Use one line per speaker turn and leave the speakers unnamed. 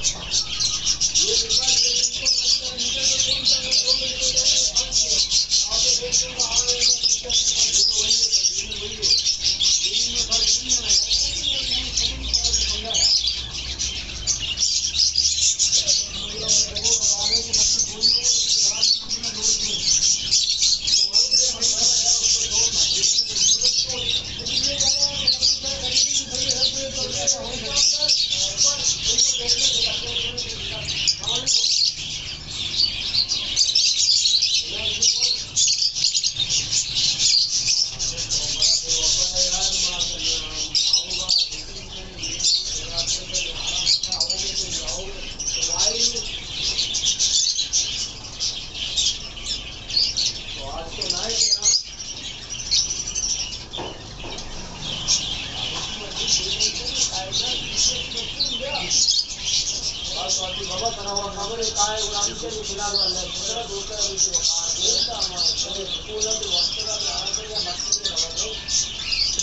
बाबा बनावा खबर काय उरांचे बिलाल वाला दूसरा दूसरा विषय आ देता हमारे पूरा तो वक्त